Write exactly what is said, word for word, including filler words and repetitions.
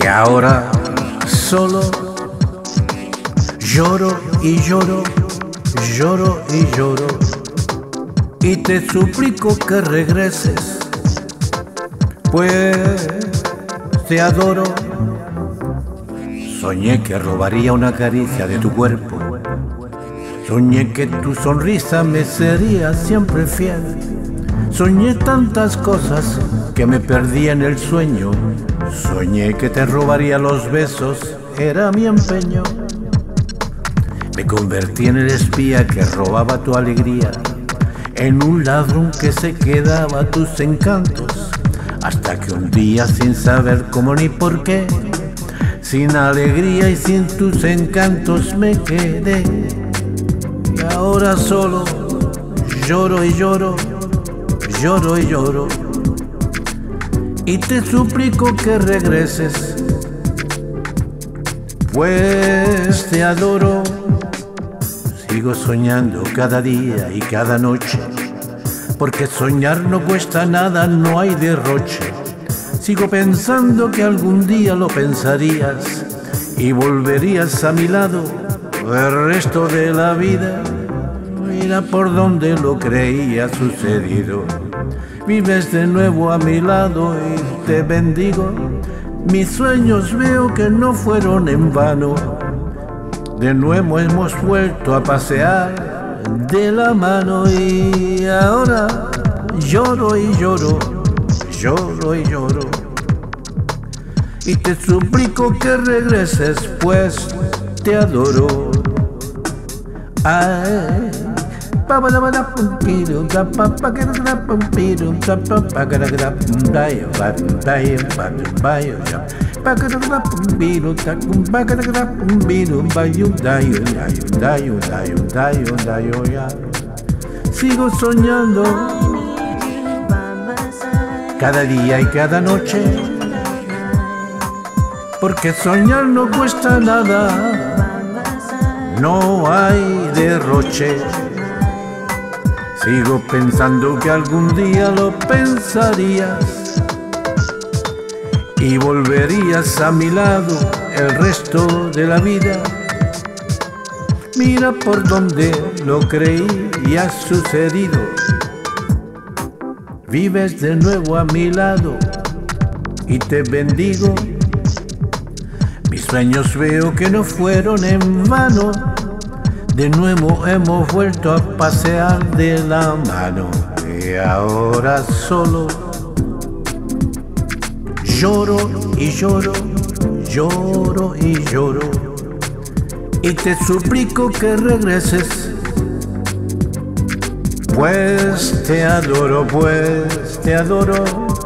Y ahora solo lloro y lloro, lloro y lloro, y te suplico que regreses, pues te adoro. Soñé que robaría una caricia de tu cuerpo, soñé que tu sonrisa me sería siempre fiel. Soñé tantas cosas que me perdí en el sueño. Soñé que te robaría los besos, era mi empeño. Me convertí en el espía que robaba tu alegría, en un ladrón que se quedaba tus encantos, hasta que un día, sin saber cómo ni por qué, sin alegría y sin tus encantos me quedé. Y ahora solo lloro y lloro, lloro y lloro, y te suplico que regreses, pues te adoro. Sigo soñando cada día y cada noche, porque soñar no cuesta nada, no hay derroche. Sigo pensando que algún día lo pensarías y volverías a mi lado el resto de la vida. Mira por donde lo creía sucedido. Vives de nuevo a mi lado y te bendigo. Mis sueños veo que no fueron en vano. De nuevo hemos vuelto a pasear de la mano, y ahora lloro y lloro, lloro y lloro, y te suplico que regreses, pues te adoro. Ay, sigo soñando cada día y cada noche, porque soñar no cuesta nada, no hay derroche. Sigo pensando que algún día lo pensarías y volverías a mi lado el resto de la vida. Mira por donde lo creí y ha sucedido. Vives de nuevo a mi lado y te bendigo. Mis sueños veo que no fueron en vano. De nuevo hemos vuelto a pasear de la mano, y ahora solo lloro y lloro, lloro y lloro, y te suplico que regreses, pues te adoro, pues te adoro.